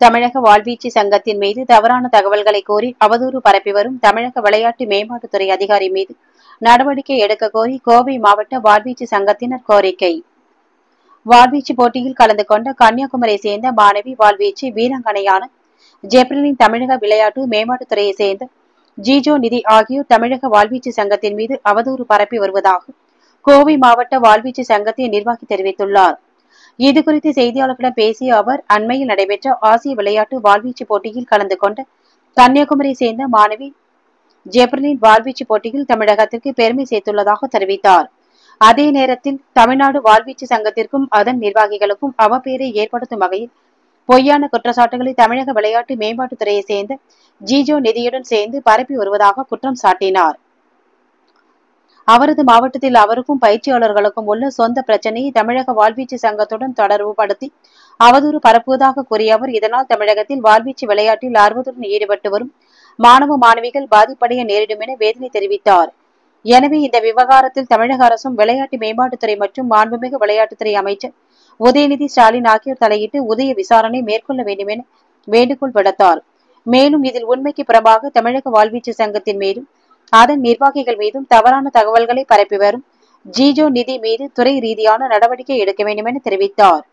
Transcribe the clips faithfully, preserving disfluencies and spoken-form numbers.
தமிழக வாழ்வீச்சு சங்கத்தின் மீது தவறான தகவல்களை கோரி அவதூறு பரப்பி வரும் தமிழக விளையாட்டு மேம்பாட்டுத்துறை அதிகாரி மீது நடவடிக்கை எடுக்க கோரி கோவை மாவட்ட வாழ்வீச்சு சங்கத்தினர் கோரிக்கை. வாழ்வீச்சு போட்டியில் கலந்து கொண்ட கன்னியாகுமரியை சேர்ந்த மாணவி வாழ்வீச்சு வீராங்கனையான ஜெப்ரிலின் தமிழக விளையாட்டு மேம்பாட்டுத்துறையை சேர்ந்த ஜிஜோ நிதி ஆகியோர் தமிழக வாழ்வீச்சு சங்கத்தின் மீது அவதூறு பரப்பி வருவதாக கோவை மாவட்ட வாழ்வீச்சு சங்கத்தின் நிர்வாகி தெரிவித்துள்ளார். இதுகுறித்து செய்தியாளர்களிடம் பேசிய அவர், அண்மையில் நடைபெற்ற ஆசிய விளையாட்டு வாழ்வீச்சு போட்டியில் கலந்து கொண்ட கன்னியாகுமரியை சேர்ந்த மாணவி ஜெப்ரிலின் வாழ்வீச்சு போட்டியில் தமிழகத்திற்கு பெருமை சேர்த்துள்ளதாக தெரிவித்தார். அதே நேரத்தில் தமிழ்நாடு வாழ்வீச்சு சங்கத்திற்கும் அதன் நிர்வாகிகளுக்கும் அவப்பெயரை ஏற்படுத்தும் வகையில் பொய்யான குற்றச்சாட்டுகளை தமிழக விளையாட்டு மேம்பாட்டுத்துறையை சேர்ந்த ஜிஜோ நிதியுடன் சேர்ந்து பரப்பி வருவதாக குற்றம் சாட்டினார். அவரது மாவட்டத்தில் அவருக்கும் பயிற்சியாளர்களுக்கும் உள்ள சொந்த பிரச்சனையை தமிழக வாழ்வீச்சு சங்கத்துடன் தொடர்பு படுத்தி அவதூறு பரப்புவதாக கூறிய அவர், இதனால் தமிழகத்தில் வாழ்வீச்சு விளையாட்டில் ஆர்வத்துடன் ஈடுபட்டு வரும் மாணவ மாணவிகள் பாதிப்படைய நேரிடும் என வேதனை தெரிவித்தார். எனவே இந்த விவகாரத்தில் தமிழக அரசும் விளையாட்டு மேம்பாட்டுத்துறை மற்றும் மாண்புமிகு விளையாட்டுத்துறை அமைச்சர் உதயநிதி ஸ்டாலின் ஆகியோர் தலையிட்டு உதய விசாரணை மேற்கொள்ள வேண்டும் என வேண்டுகோள் விடுத்தார். மேலும் இதில் உண்மைக்கு புறம்பாக தமிழக வாழ்வீச்சு சங்கத்தின் மீதும் அதன் நிர்வாகிகள் மீதும் தவறான தகவல்களை பரப்பி வரும் ஜிஜோ நிதி மீது துறை ரீதியான நடவடிக்கை எடுக்க வேண்டும் என தெரிவித்தார்.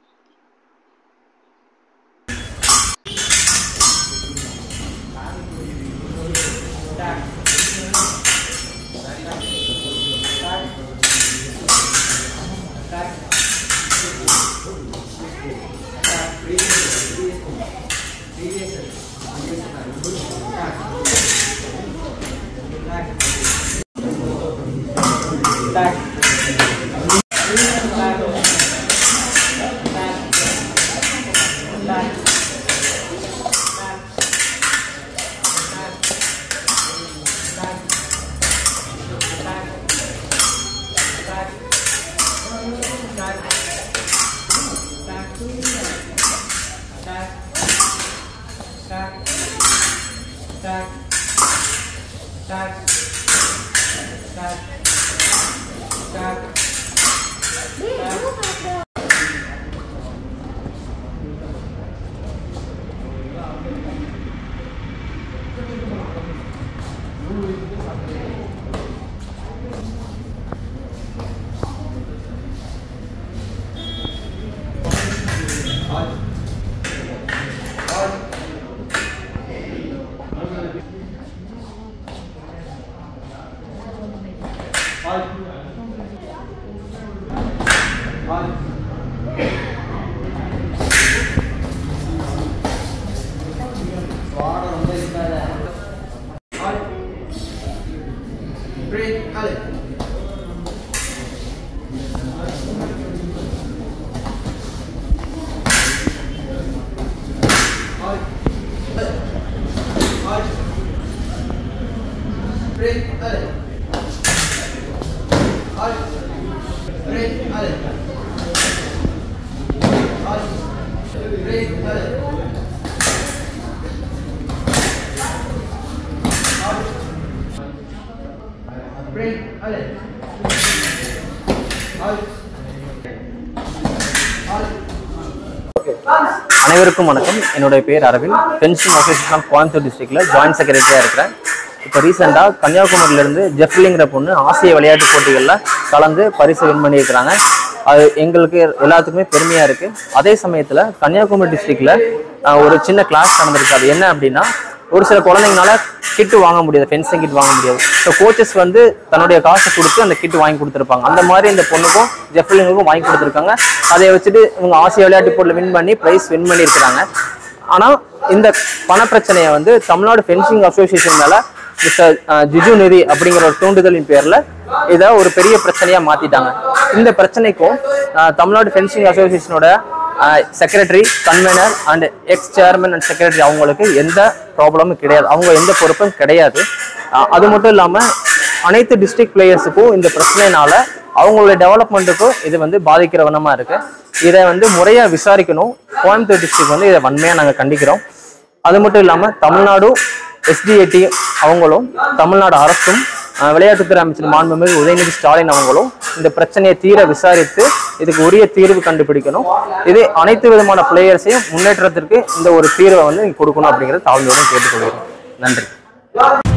அனைவருக்கும் வணக்கம். என்னுடைய பேர் Aravind. Fencing association of Coimbatore டிஸ்ட்ரிக்ட்ல ஜாயின்ட் செக்ரட்டரியா இருக்கிறேன். இப்போ ரீசெண்டாக கன்னியாகுமரியிலேருந்து ஜெப்ரிலிங்கிற பொண்ணு ஆசிய விளையாட்டு போட்டிகளில் கலந்து பரிசு வின் பண்ணியிருக்கிறாங்க. அது எங்களுக்கு எல்லாத்துக்குமே பெருமையாக இருக்குது. அதே சமயத்தில் கன்னியாகுமரி டிஸ்ட்ரிக்டில் ஒரு சின்ன கிளாஸ் நடந்திருக்கு. அது என்ன அப்படின்னா, ஒரு சில குழந்தைங்களால கிட்டு வாங்க முடியாது, ஃபென்சிங் கிட் வாங்க முடியாது. ஸோ கோச்சஸ் வந்து தன்னுடைய காசை கொடுத்து அந்த கிட்டு வாங்கி கொடுத்துருப்பாங்க. அந்த மாதிரி இந்த பொண்ணுக்கும் ஜெப்ரிலிங்குக்கும் வாங்கி கொடுத்துருக்காங்க. அதை வச்சுட்டு இவங்க ஆசிய விளையாட்டு போட்டியில் வின் பண்ணி ப்ரைஸ் வின் பண்ணியிருக்கிறாங்க. ஆனால் இந்த பண பிரச்சனையை வந்து தமிழ்நாடு ஃபென்சிங் அசோசியேஷன் மேலே மிஸ்டர் ஜிஜோ நிதி அப்படிங்கிற ஒரு தூண்டுதலின் பேரில் இதை ஒரு பெரிய பிரச்சனையாக மாற்றிட்டாங்க. இந்த பிரச்சனைக்கும் தமிழ்நாடு ஃபென்சிங் அசோசியேஷனோட secretary, convener and ex chairman and secretary அவங்களுக்கு எந்த ப்ராப்ளமும் கிடையாது, அவங்க எந்த பொறுப்பும் கிடையாது. அது மட்டும் இல்லாமல் அனைத்து டிஸ்ட்ரிக்ட் பிளேயர்ஸுக்கும் இந்த பிரச்சனைனால அவங்களுடைய டெவலப்மெண்ட்டுக்கும் இது வந்து பாதிக்கிற வண்ணமாக இருக்குது. இதை வந்து முறையாக விசாரிக்கணும். கோயம்புத்தூர் டிஸ்ட்ரிக்ட் வந்து இதை வன்மையாக நாங்கள் கண்டிக்கிறோம். அது மட்டும் இல்லாமல் தமிழ்நாடு எஸ்டிஏடி அவங்களும் தமிழ்நாடு அரசும் விளையாட்டுத்துறை அமைச்சர் மாண்புமிகு உதயநிதி ஸ்டாலின் அவங்களும் இந்த பிரச்சனையை தீர விசாரித்து இதுக்கு உரிய தீர்வு கண்டுபிடிக்கணும். இது அனைத்து விதமான பிளேயர்ஸையும் முன்னேற்றத்திற்கு இந்த ஒரு தீர்வை வந்து கொடுக்கணும் அப்படிங்கிறது தாழ்மையுடன் கேட்டுக்கொள்கிறோம். நன்றி.